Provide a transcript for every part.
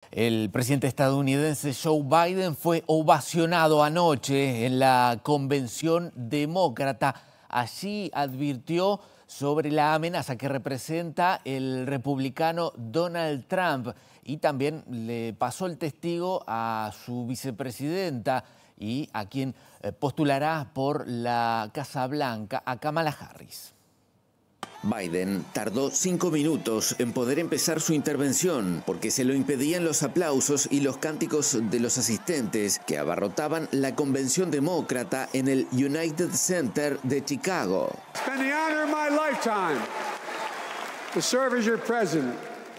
El presidente estadounidense Joe Biden fue ovacionado anoche en la convención demócrata. Allí advirtió sobre la amenaza que representa el republicano Donald Trump y también le pasó el testigo a su vicepresidenta y a quien postulará por la Casa Blanca, a Kamala Harris. Biden tardó 5 minutos en poder empezar su intervención porque se lo impedían los aplausos y los cánticos de los asistentes que abarrotaban la convención demócrata en el United Center de Chicago. It's been the honor of my lifetime to serve as your president.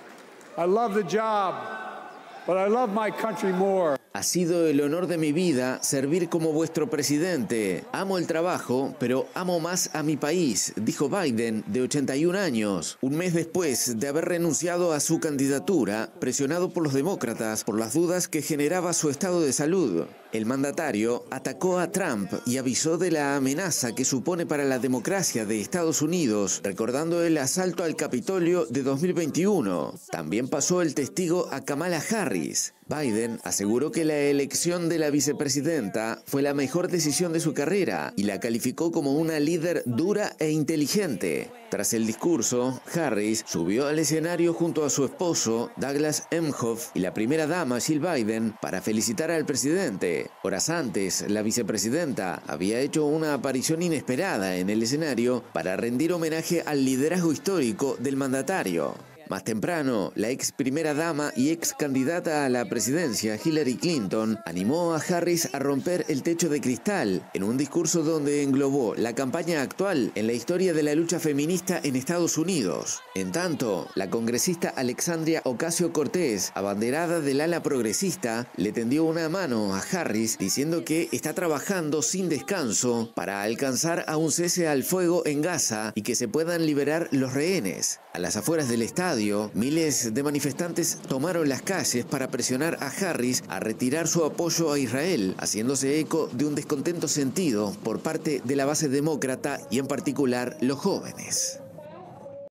I love the job, but I love my country more. Ha sido el honor de mi vida servir como vuestro presidente. Amo el trabajo, pero amo más a mi país, dijo Biden, de 81 años. Un mes después de haber renunciado a su candidatura, presionado por los demócratas por las dudas que generaba su estado de salud. El mandatario atacó a Trump y avisó de la amenaza que supone para la democracia de Estados Unidos, recordando el asalto al Capitolio de 2021. También pasó el testigo a Kamala Harris. Biden aseguró que la elección de la vicepresidenta fue la mejor decisión de su carrera y la calificó como una líder dura e inteligente. Tras el discurso, Harris subió al escenario junto a su esposo, Douglas Emhoff, y la primera dama, Jill Biden, para felicitar al presidente. Horas antes, la vicepresidenta había hecho una aparición inesperada en el escenario para rendir homenaje al liderazgo histórico del mandatario. Más temprano, la ex primera dama y ex candidata a la presidencia, Hillary Clinton, animó a Harris a romper el techo de cristal en un discurso donde englobó la campaña actual en la historia de la lucha feminista en Estados Unidos. En tanto, la congresista Alexandria Ocasio-Cortez, abanderada del ala progresista, le tendió una mano a Harris diciendo que está trabajando sin descanso para alcanzar a un cese al fuego en Gaza y que se puedan liberar los rehenes. A las afueras del estadio, miles de manifestantes tomaron las calles para presionar a Harris a retirar su apoyo a Israel, haciéndose eco de un descontento sentido por parte de la base demócrata y en particular los jóvenes.